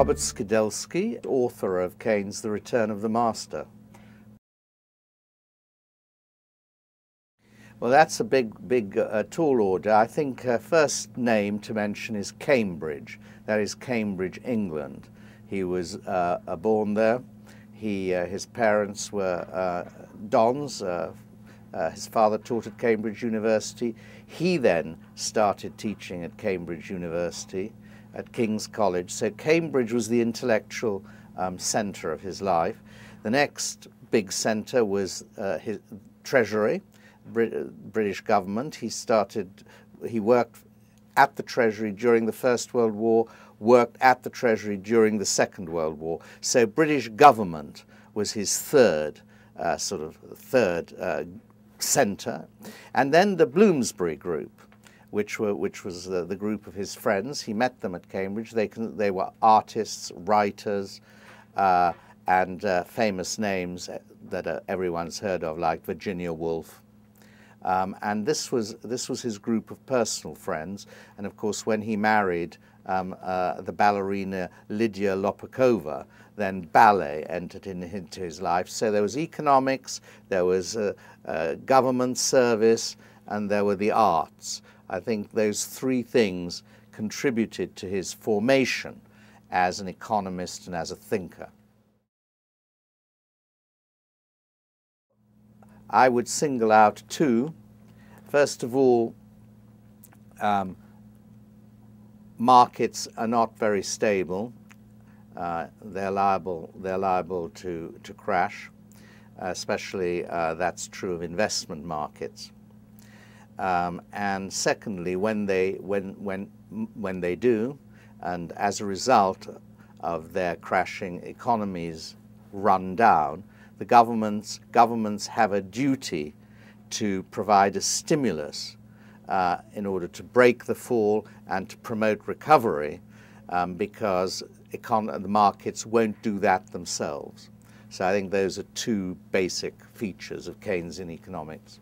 Robert Skidelsky, author of Keynes' The Return of the Master. Well, that's a big tall order. I think first name to mention is Cambridge. That is Cambridge, England. He was born there. His parents were Dons. His father taught at Cambridge University. He then started teaching at Cambridge University, at King's College. So Cambridge was the intellectual centre of his life. The next big centre was his Treasury, British government. He worked at the Treasury during the First World War, worked at the Treasury during the Second World War. So British government was his third centre. And then the Bloomsbury Group, which was the group of his friends. He met them at Cambridge. They were artists, writers, and famous names that everyone's heard of, like Virginia Woolf. And this was his group of personal friends. And of course, when he married the ballerina Lydia Lopakova, then ballet entered into his life. So there was economics, there was government service, and there were the arts. I think those three things contributed to his formation as an economist and as a thinker. I would single out two. First of all, markets are not very stable. They're liable to crash. Especially that's true of investment markets. And secondly, when they do, and as a result of their crashing economies run down, the governments have a duty to provide a stimulus in order to break the fall and to promote recovery, because the markets won't do that themselves. So I think those are two basic features of Keynesian economics.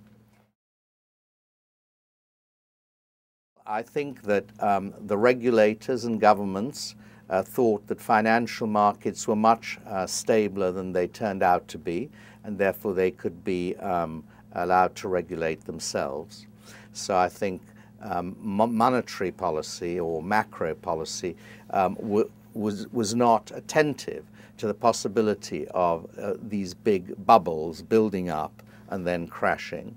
I think that the regulators and governments thought that financial markets were much stabler than they turned out to be, and therefore they could be allowed to regulate themselves. So I think monetary policy or macro policy was not attentive to the possibility of these big bubbles building up and then crashing.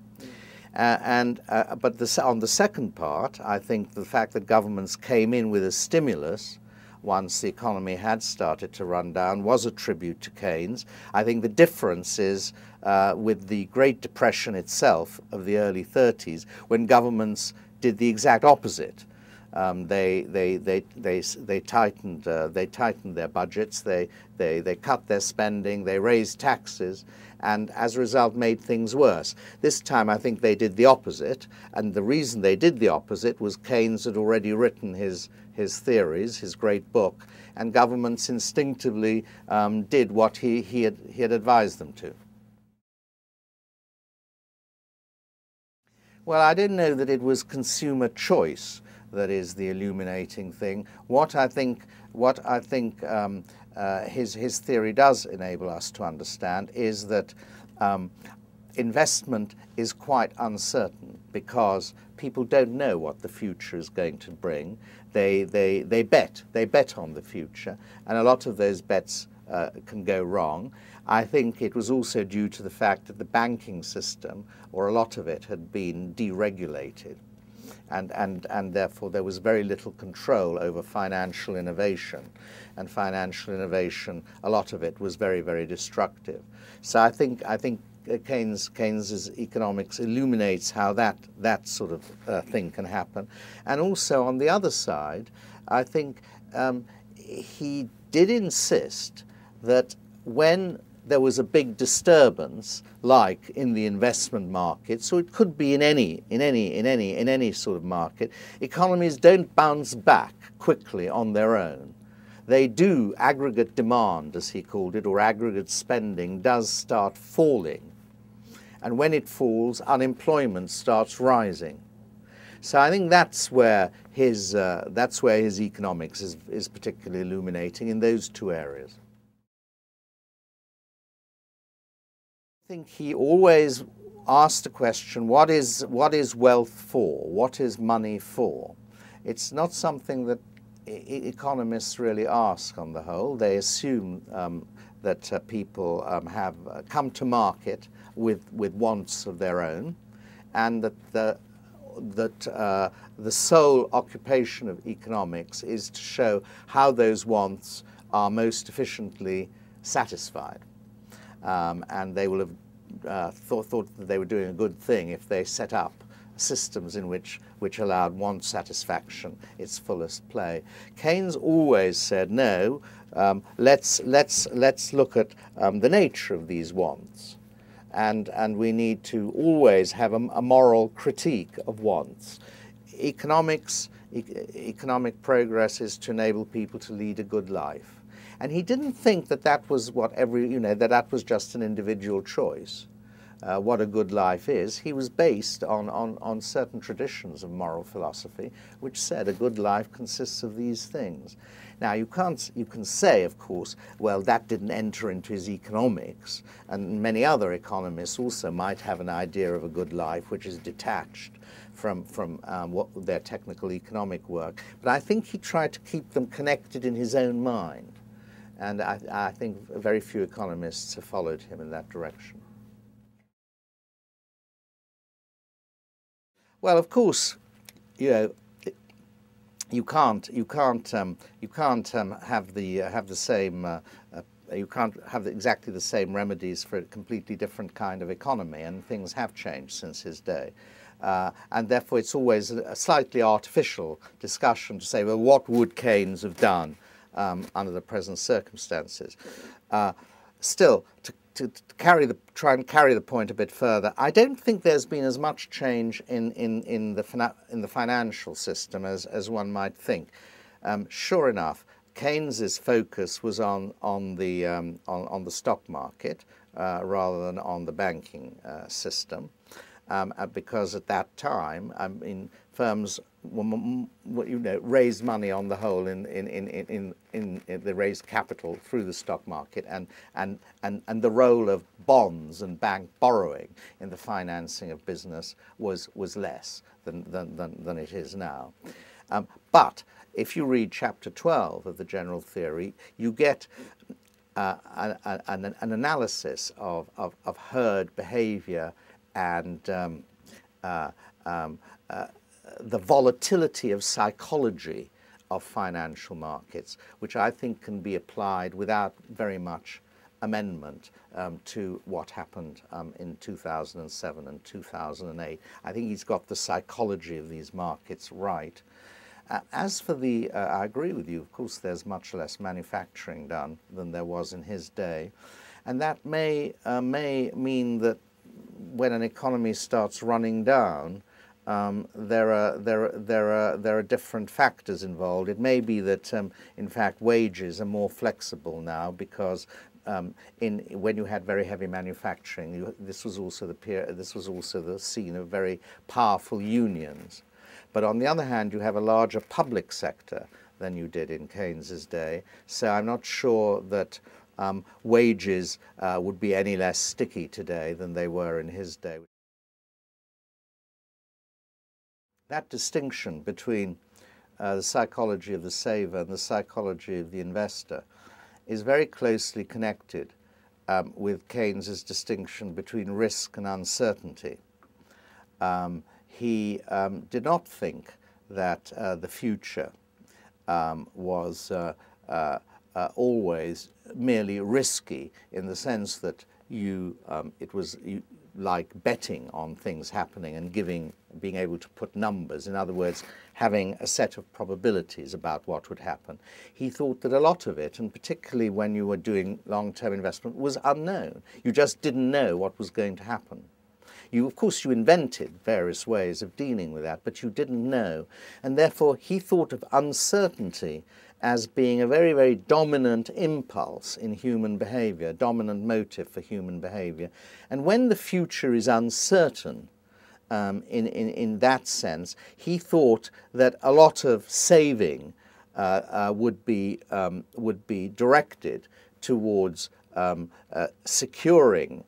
But on the second part, I think the fact that governments came in with a stimulus once the economy had started to run down was a tribute to Keynes. I think the difference is with the Great Depression itself of the early 30s, when governments did the exact opposite. They tightened their budgets. They cut their spending. They raised taxes, and as a result, made things worse. This time, I think they did the opposite, and the reason they did the opposite was Keynes had already written his theories, his great book, and governments instinctively did what he had advised them to. Well, I didn't know that it was consumer choice that is the illuminating thing. What I think his theory does enable us to understand is that investment is quite uncertain because people don't know what the future is going to bring. They bet on the future, and a lot of those bets can go wrong. I think it was also due to the fact that the banking system, or a lot of it, had been deregulated. And therefore there was very little control over financial innovation. And financial innovation, a lot of it was very, very destructive. So I think Keynes's economics illuminates how that sort of thing can happen. And also on the other side, I think he did insist that when there was a big disturbance, like in the investment market, so it could be in any sort of market, economies don't bounce back quickly on their own. They do, aggregate demand, as he called it, or aggregate spending, does start falling. And when it falls, unemployment starts rising. So I think that's where his economics is particularly illuminating, in those two areas. I think he always asked the question, what is wealth for? What is money for? It's not something that economists really ask on the whole. They assume that people have come to market with wants of their own, and that the sole occupation of economics is to show how those wants are most efficiently satisfied. And they will have thought that they were doing a good thing if they set up systems in which allowed want satisfaction its fullest play. Keynes always said, no, let's look at the nature of these wants, and we need to always have a moral critique of wants. Economic progress is to enable people to lead a good life. And he didn't think that that was what that was just an individual choice. What a good life is. He was based on certain traditions of moral philosophy, which said a good life consists of these things. Now, you can say, of course, well, that didn't enter into his economics, and many other economists also might have an idea of a good life which is detached from their technical economic work. But I think he tried to keep them connected in his own mind. And I think very few economists have followed him in that direction. Well, of course, you can't have exactly the same remedies for a completely different kind of economy, and things have changed since his day. And therefore, it's always a slightly artificial discussion to say, well, what would Keynes have done under the present circumstances? Still, to try and carry the point a bit further, I don't think there's been as much change in the financial system as one might think. Sure enough, Keynes's focus was on the stock market rather than on the banking system. Because at that time, firms raised money on the whole they raised capital through the stock market, and the role of bonds and bank borrowing in the financing of business was less than it is now. But if you read chapter 12 of the General Theory, you get an analysis of herd behavior and the volatility of psychology of financial markets, which I think can be applied without very much amendment to what happened in 2007 and 2008. I think he's got the psychology of these markets right. As for I agree with you, of course, there's much less manufacturing done than there was in his day, and that may mean that when an economy starts running down, there are different factors involved. It may be that, in fact, wages are more flexible now because when you had very heavy manufacturing, this was also the scene of very powerful unions. But on the other hand, you have a larger public sector than you did in Keynes's day. So I'm not sure that wages would be any less sticky today than they were in his day. That distinction between the psychology of the saver and the psychology of the investor is very closely connected with Keynes's distinction between risk and uncertainty. He did not think that the future was always merely risky, in the sense that it was like betting on things happening and being able to put numbers. In other words, having a set of probabilities about what would happen. He thought that a lot of it, and particularly when you were doing long-term investment, was unknown. You just didn't know what was going to happen. Of course, you invented various ways of dealing with that, but you didn't know. And therefore, he thought of uncertainty as being a very, very dominant impulse in human behavior, a dominant motive for human behavior. And when the future is uncertain, in that sense. He thought that a lot of saving would be directed towards securing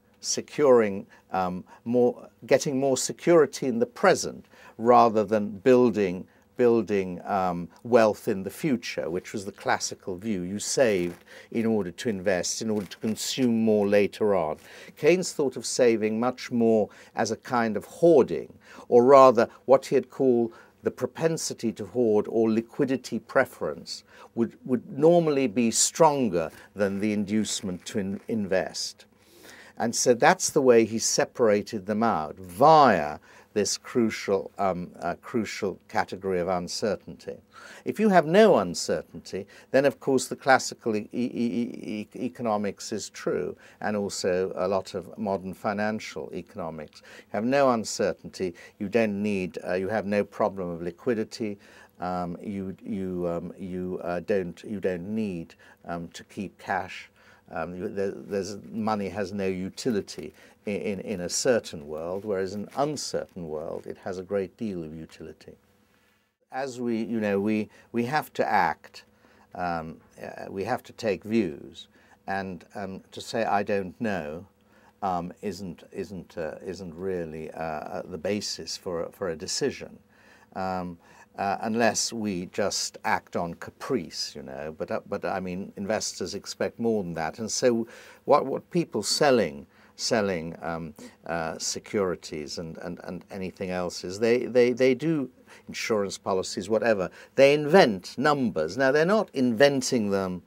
getting more security in the present, rather than building wealth in the future, which was the classical view. You saved in order to invest, in order to consume more later on. Keynes thought of saving much more as a kind of hoarding, or rather what he had called the propensity to hoard, or liquidity preference, would normally be stronger than the inducement to invest. And so that's the way he separated them out, via this crucial category of uncertainty. If you have no uncertainty, then of course the classical economics is true, and also a lot of modern financial economics. You have no uncertainty, you don't need, you have no problem of liquidity, you don't need to keep cash. Money has no utility in a certain world, whereas in an uncertain world it has a great deal of utility. As we have to act, we have to take views, and to say I don't know isn't really the basis for a decision. Unless we just act on caprice, But I mean, investors expect more than that, and so what people selling securities and anything else is they do insurance policies, whatever. They invent numbers. Now they're not inventing them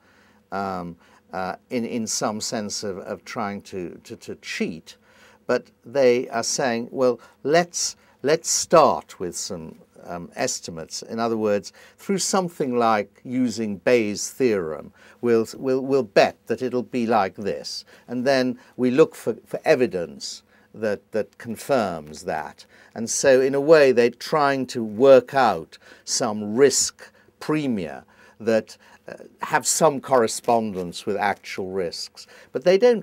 in some sense of trying to cheat, but they are saying, well, let's start with some estimates. In other words, through something like using Bayes' theorem, we'll bet that it'll be like this, and then we look for evidence that confirms that. And so in a way they're trying to work out some risk premia that have some correspondence with actual risks, but they can't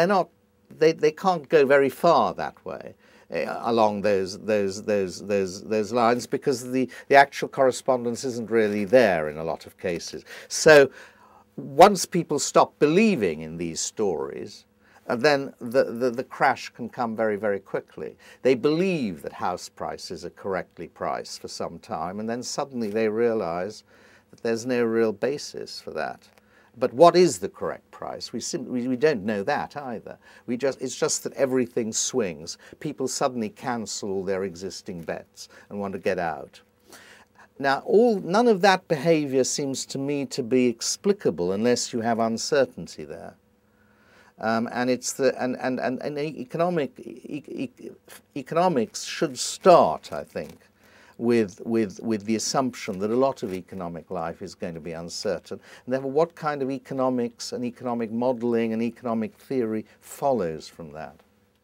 go very far that way along those lines, because the actual correspondence isn't really there in a lot of cases. So once people stop believing in these stories, then the crash can come very, very quickly. They believe that house prices are correctly priced for some time, and then suddenly they realize that there's no real basis for that. But what is the correct price? We don't know that either. It's just that everything swings. People suddenly cancel all their existing bets and want to get out. Now, none of that behavior seems to me to be explicable unless you have uncertainty there. Economics should start, I think, with the assumption that a lot of economic life is going to be uncertain, and therefore what kind of economics and economic modeling and economic theory follows from that.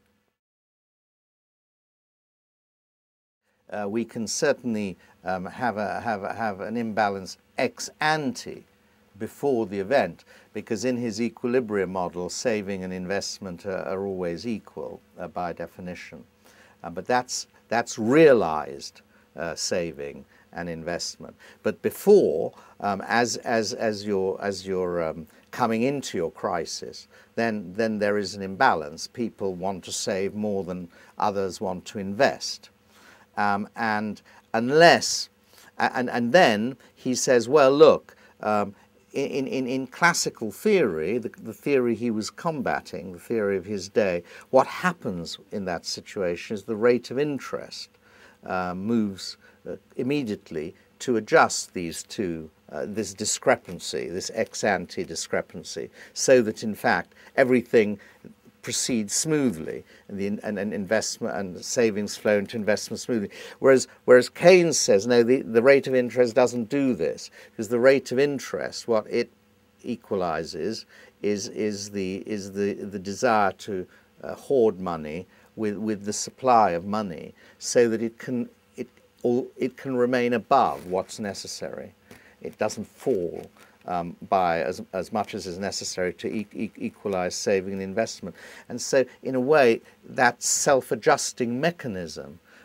We can certainly have an imbalance ex ante before the event, because in his equilibrium model, saving and investment are always equal by definition. But that's realized saving and investment. But before, as you're coming into your crisis, then there is an imbalance. People want to save more than others want to invest, and then he says, well, look. In classical theory, the theory he was combating, the theory of his day, what happens in that situation is the rate of interest moves immediately to adjust these two, this discrepancy, this ex-ante discrepancy, so that in fact everything proceeds smoothly, and investment and savings flow into investment smoothly. Whereas Keynes says, no, the rate of interest doesn't do this, because the rate of interest, what it equalizes is the desire to hoard money with the supply of money, so that it can remain above what's necessary. It doesn't fall by as much as is necessary to equalize saving and investment. And so, in a way, that self-adjusting mechanism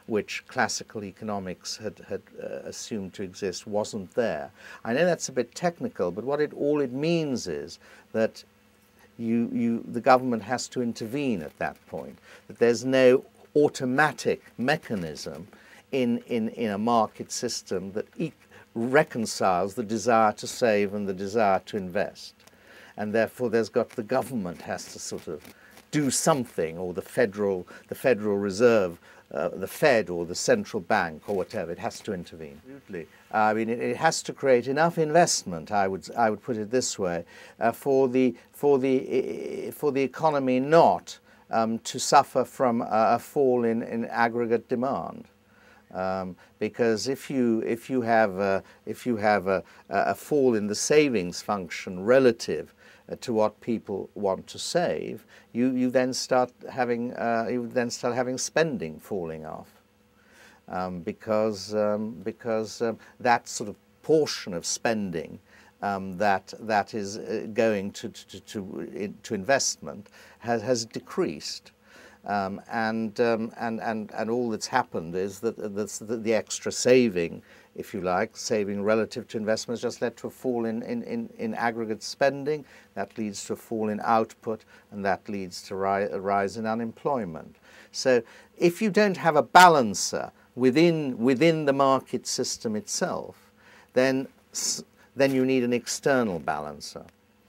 which classical economics had assumed to exist wasn't there. I know that's a bit technical, but all it means is that the government has to intervene at that point, that there's no automatic mechanism in a market system that reconciles the desire to save and the desire to invest. And therefore the government has to sort of do something, or the Federal Reserve, the Fed or the central bank or whatever, it has to intervene. Absolutely. I mean, it has to create enough investment, I would put it this way, for the economy not to suffer from a fall in aggregate demand. Because if you have a fall in the savings function relative to what people want to save, you then start having spending falling off, because that sort of portion of spending that is going to investment has decreased. And all that's happened is that the extra saving, if you like, saving relative to investment, has just led to a fall in aggregate spending. That leads to a fall in output, and that leads to a rise in unemployment. So if you don't have a balancer within the market system itself, then you need an external balancer,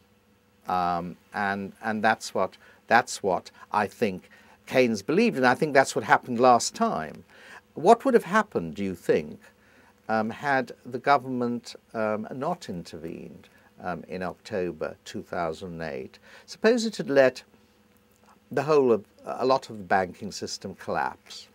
and that's what I think Keynes believed, and I think that's what happened last time. What would have happened, do you think, had the government not intervened in October 2008? Suppose it had let a lot of the banking system collapse.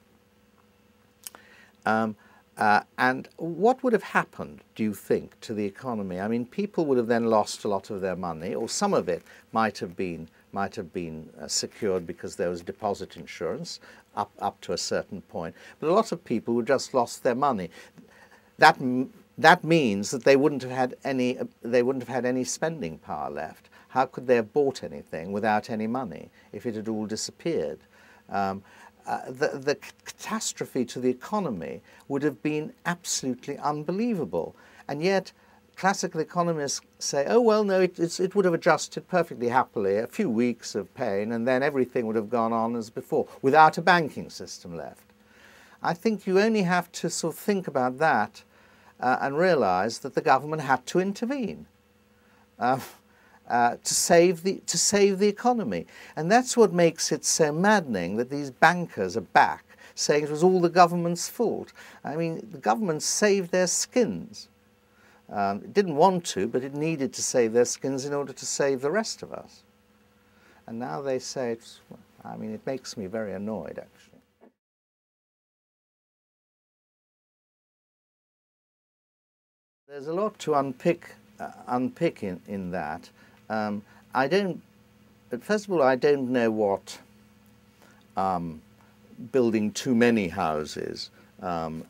And what would have happened, do you think, to the economy? I mean, people would have then lost a lot of their money, or some of it might have been secured because there was deposit insurance up to a certain point. But a lot of people who just lost their money. That means that they wouldn't have had any spending power left. How could they have bought anything without any money if it had all disappeared? The catastrophe to the economy would have been absolutely unbelievable, and yet classical economists say, oh, well, no, it would have adjusted perfectly happily, a few weeks of pain, and then everything would have gone on as before, without a banking system left. I think you only have to sort of think about that and realize that the government had to intervene to save the economy. And that's what makes it so maddening that these bankers are back saying it was all the government's fault. I mean, the government saved their skins. It didn't want to, but it needed to save their skins in order to save the rest of us. And now they say I mean, it makes me very annoyed, actually. There's a lot to unpick in that. First of all, I don't know what building too many houses and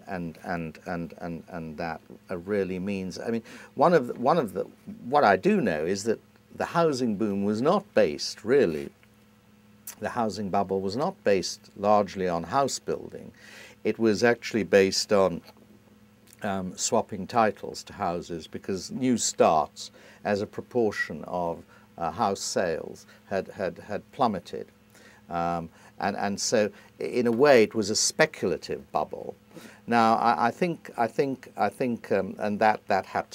that really means. I mean, what I do know is that the housing boom was not based, really, the housing bubble was not based largely on house building. It was actually based on swapping titles to houses, because new starts as a proportion of house sales had plummeted. And so, in a way, it was a speculative bubble. Now, I think, and that had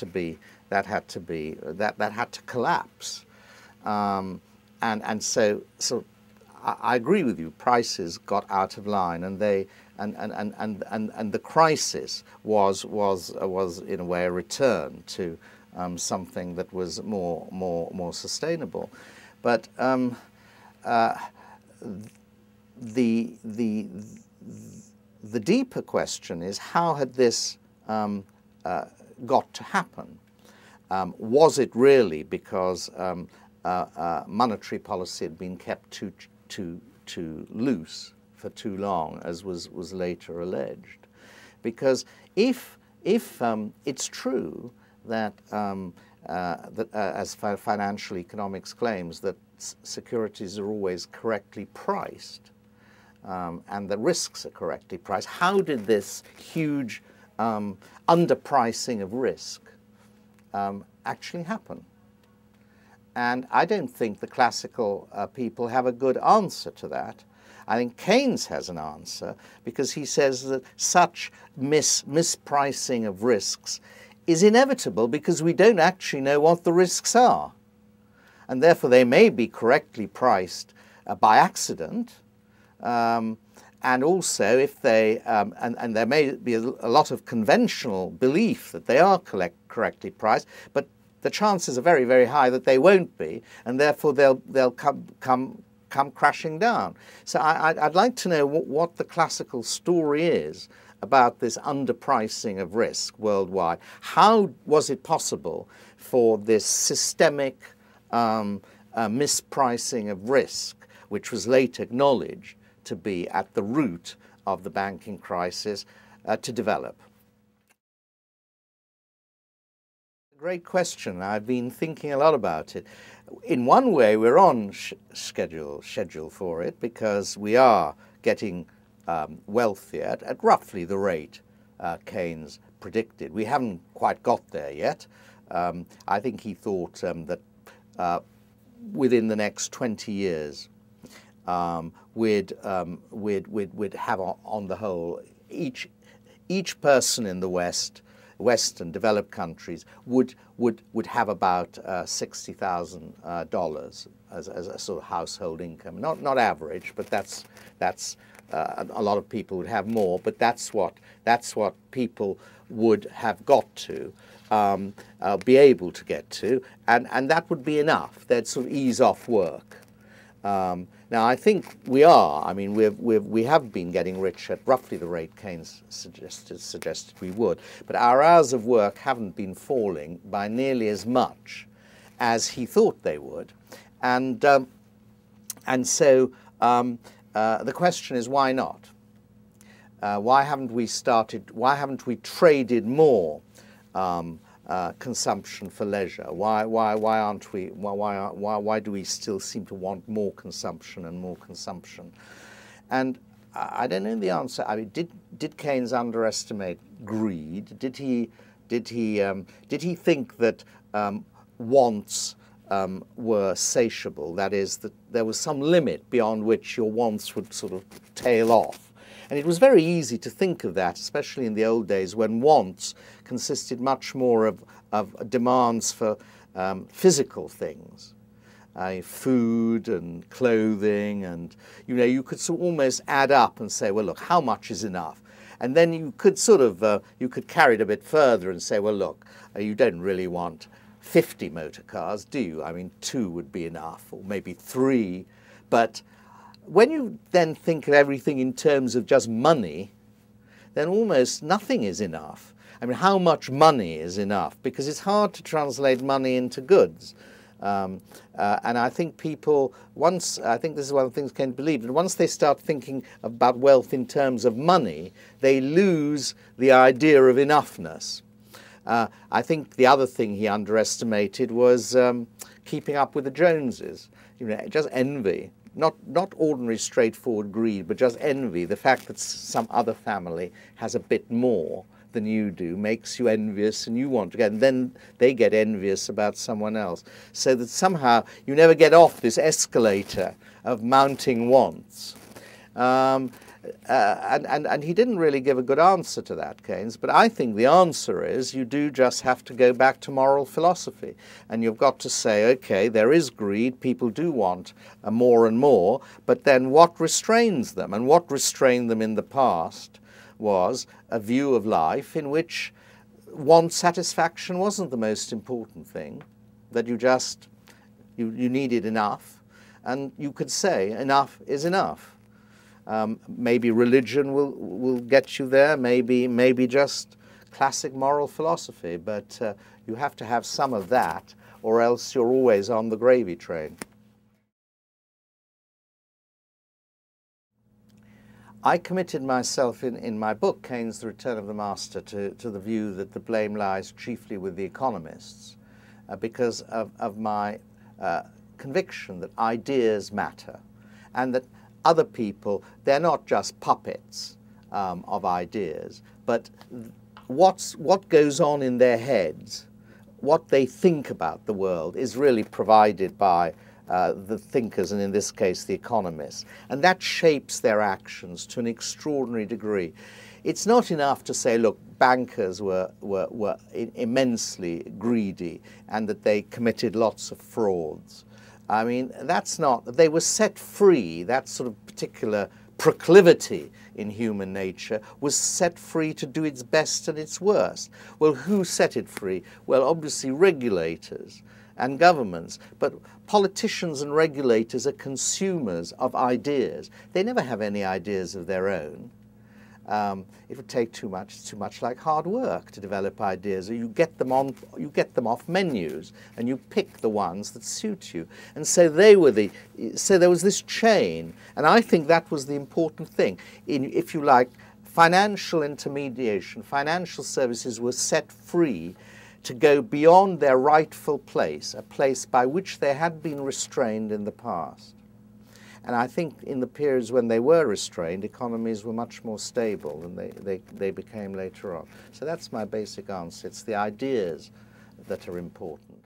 to collapse. And so I agree with you. Prices got out of line, and the crisis was in a way a return to something that was more sustainable. But the deeper question is, how had this got to happen? Was it really because monetary policy had been kept too loose for too long, as was later alleged? Because if it's true that as financial economics claims, that securities are always correctly priced, and the risks are correctly priced, how did this huge underpricing of risk actually happen? And I don't think the classical people have a good answer to that. I think Keynes has an answer, because he says that such mispricing of risks is inevitable because we don't actually know what the risks are. And therefore they may be correctly priced by accident, and also if they, and there may be a lot of conventional belief that they are correctly priced, but the chances are very, very high that they won't be, and therefore they'll come crashing down. So I'd like to know what the classical story is about this underpricing of risk worldwide. How was it possible for this systemic mispricing of risk, which was later acknowledged to be at the root of the banking crisis, to develop? Great question. I've been thinking a lot about it. In one way, we're on schedule for it, because we are getting wealthier at roughly the rate Keynes predicted. We haven't quite got there yet. I think he thought that within the next 20 years, we'd have, on the whole, each person in the Western developed countries would have about $60,000 as a sort of household income. Not average, but that's a lot of people would have more. But that's what people would have got to be able to get to, and that would be enough. They'd sort of ease off work. Now, I think we are. I mean, we have been getting rich at roughly the rate Keynes suggested we would, but our hours of work haven't been falling by nearly as much as he thought they would, and so the question is, why not? Why haven't we started? Why haven't we traded more consumption for leisure? Why aren't we? Why do we still seem to want more consumption and more consumption? And I don't know the answer. I mean, did Keynes underestimate greed? Did he think that wants were satiable? That is, that there was some limit beyond which your wants would sort of tail off. And it was very easy to think of that, especially in the old days when wants consisted much more of demands for physical things, food and clothing, and you could sort of almost add up and say, well, look, how much is enough? And then you could sort of you could carry it a bit further and say, well, look, you don't really want 50 motor cars, do you? I mean, 2 would be enough, or maybe 3, but when you then think of everything in terms of just money, then almost nothing is enough. I mean, how much money is enough? Because it's hard to translate money into goods. And I think people, I think this is one of the things Keynes believed, that once they start thinking about wealth in terms of money, they lose the idea of enoughness. I think the other thing he underestimated was keeping up with the Joneses, just envy. Not ordinary straightforward greed, but just envy. The fact that some other family has a bit more than you do makes you envious, and you want to get, and then they get envious about someone else. So that somehow you never get off this escalator of mounting wants. And he didn't really give a good answer to that, Keynes, but I think the answer is you do just have to go back to moral philosophy, and you've got to say, okay, there is greed, people do want more and more, but then what restrains them? And what restrained them in the past was a view of life in which want satisfaction wasn't the most important thing, that you needed enough, and you could say enough is enough. Maybe religion will get you there, maybe just classic moral philosophy, but you have to have some of that, or else you're always on the gravy train. I committed myself in my book, Keynes, The Return of the Master, to the view that the blame lies chiefly with the economists, because of my conviction that ideas matter, and that other people, they're not just puppets of ideas, but what goes on in their heads, what they think about the world, is really provided by the thinkers, and in this case the economists, and that shapes their actions to an extraordinary degree. It's not enough to say, look, bankers were immensely greedy and that they committed lots of frauds. I mean, that's not, they were set free, that sort of particular proclivity in human nature was set free to do its best and its worst. Well, who set it free? Well, obviously regulators and governments, but politicians and regulators are consumers of ideas. They never have any ideas of their own. It would take too much. It's too much like hard work to develop ideas. You get them off menus, and you pick the ones that suit you. And so there was this chain, and I think that was the important thing. If you like, financial intermediation, financial services were set free to go beyond their rightful place, a place by which they had been restrained in the past. And I think in the periods when they were restrained, economies were much more stable than they became later on. So that's my basic answer. It's the ideas that are important.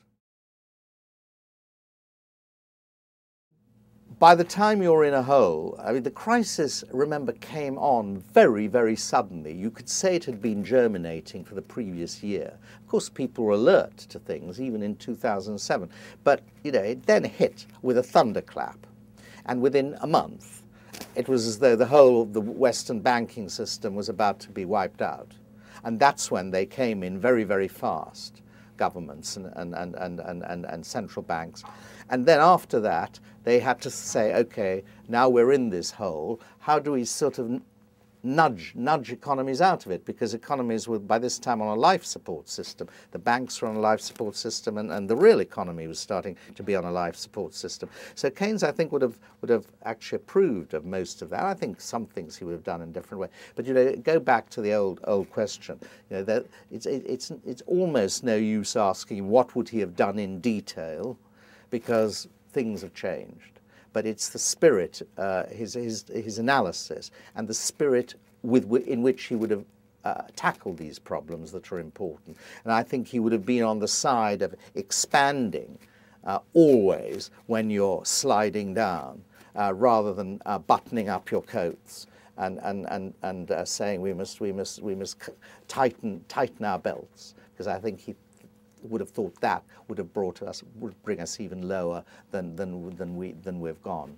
By the time you're in a hole, I mean, the crisis, remember, came on very, very suddenly. You could say it had been germinating for the previous year. Of course, people were alert to things, even in 2007. But, you know, it then hit with a thunderclap. And within a month, it was as though the whole of the Western banking system was about to be wiped out. And that's when they came in very, very fast, governments and central banks. And then after that, they had to say, okay, now we're in this hole. How do we sort of nudge economies out of it? Because economies were by this time on a life support system. The banks were on a life support system, and the real economy was starting to be on a life support system. So Keynes, I think, would have actually approved of most of that. I think some things he would have done in a different way. But you know, go back to the old question. You know, that it's almost no use asking what would he have done in detail, because things have changed. But it's the spirit, his analysis, and the spirit in which he would have tackled these problems that are important. And I think he would have been on the side of expanding always when you're sliding down, rather than buttoning up your coats and saying we must tighten our belts, because I think he would have thought that would bring us even lower than we've gone.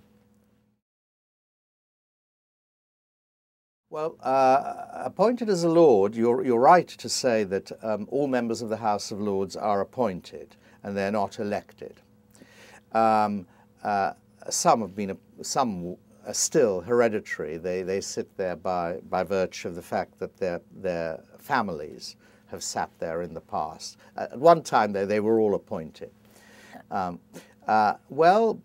Well, appointed as a Lord, you're right to say that all members of the House of Lords are appointed and they're not elected. Some are still hereditary. They sit there by virtue of the fact that their families have sat there in the past. At one time, though, they were all appointed. Well,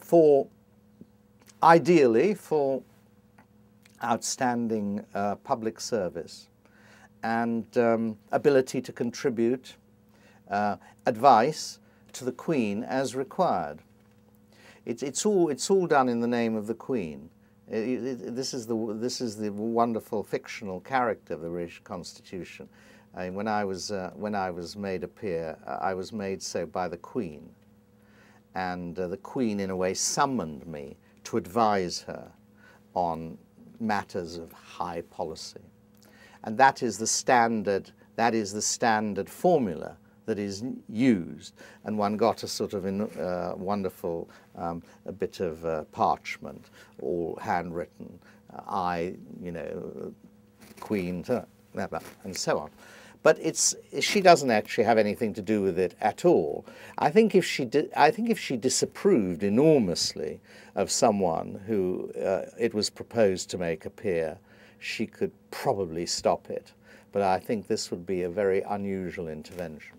ideally for outstanding public service and ability to contribute advice to the Queen as required. It's all done in the name of the Queen. This is the wonderful fictional character of the British Constitution. I mean, when I was made a peer, I was made so by the Queen, and the Queen in a way summoned me to advise her on matters of high policy, and that is the standard formula that is used. And one got a sort of wonderful a bit of parchment, all handwritten, Queen, and so on. But she doesn't actually have anything to do with it at all. I think if she disapproved enormously of someone who it was proposed to make a peer, she could probably stop it. But I think this would be a very unusual intervention.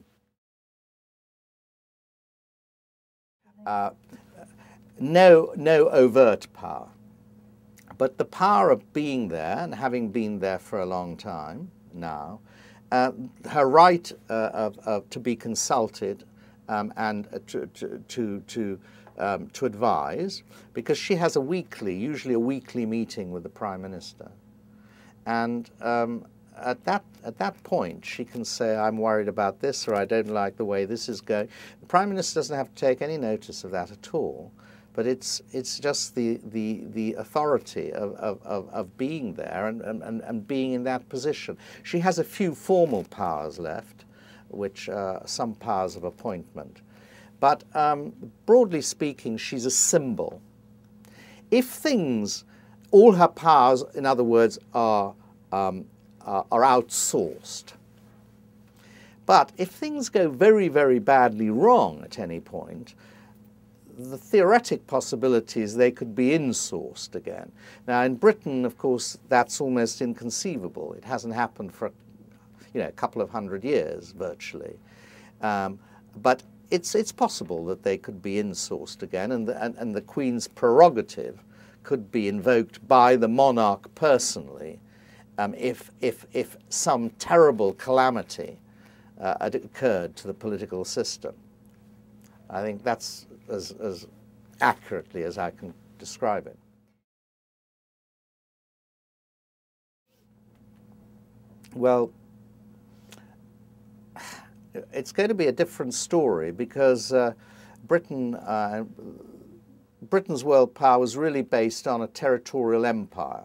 No overt power, but the power of being there and having been there for a long time now. Her right to be consulted and to to advise, because she has usually a weekly meeting with the Prime Minister. And at that point, she can say, I'm worried about this, or I don't like the way this is going. The Prime Minister doesn't have to take any notice of that at all, but it's just the authority of being there and being in that position. She has a few formal powers left, which are some powers of appointment. But broadly speaking, she's a symbol. If things, all her powers, in other words, are outsourced. But if things go very, very badly wrong at any point, the theoretic possibility is they could be insourced again. Now, in Britain, of course, that's almost inconceivable. It hasn't happened for, a couple of 100 years, virtually. But it's possible that they could be insourced again, and the Queen's prerogative could be invoked by the monarch personally if some terrible calamity had occurred to the political system. I think that's as accurately as I can describe it. Well, it's going to be a different story because Britain's world power was really based on a territorial empire,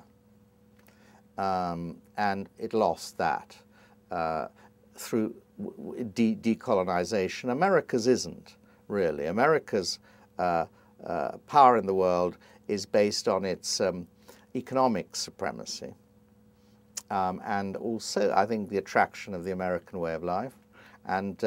and it lost that through decolonization. America's isn't really. America's power in the world is based on its economic supremacy, and also, I think, the attraction of the American way of life. And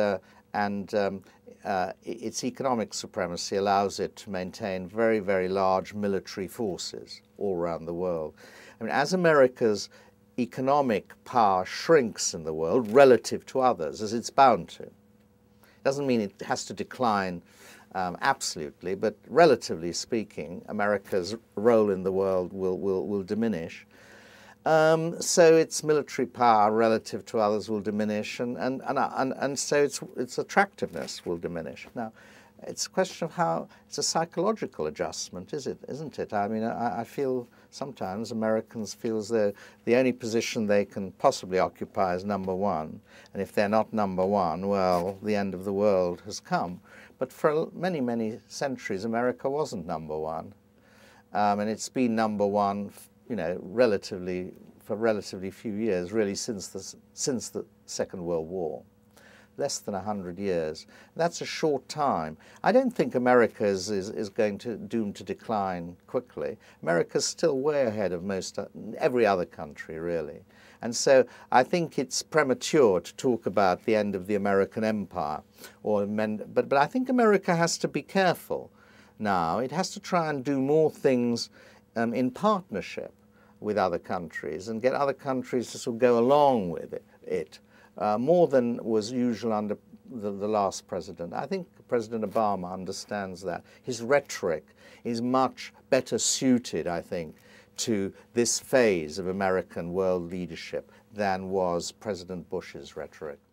its economic supremacy allows it to maintain very, very large military forces all around the world. I mean, as America's economic power shrinks in the world relative to others, as it's bound to, doesn't mean it has to decline absolutely, but relatively speaking, America's role in the world will diminish. So its military power relative to others will diminish, and so its attractiveness will diminish. Now, it's a question of how, it's a psychological adjustment, isn't it? I mean, I feel sometimes Americans feel as though the only position they can possibly occupy is number one, and if they're not number one, well, the end of the world has come. But for many, many centuries, America wasn't number one, and it's been number one, for relatively few years, really since the Second World War, less than 100 years. That's a short time. I don't think America is going to doomed to decline quickly. America's still way ahead of every other country, really. And so I think it's premature to talk about the end of the American empire, but I think America has to be careful now. It has to try and do more things in partnership with other countries and get other countries to sort of go along with it more than was usual under the last president. I think President Obama understands that. His rhetoric is much better suited, I think, to this phase of American world leadership than was President Bush's rhetoric.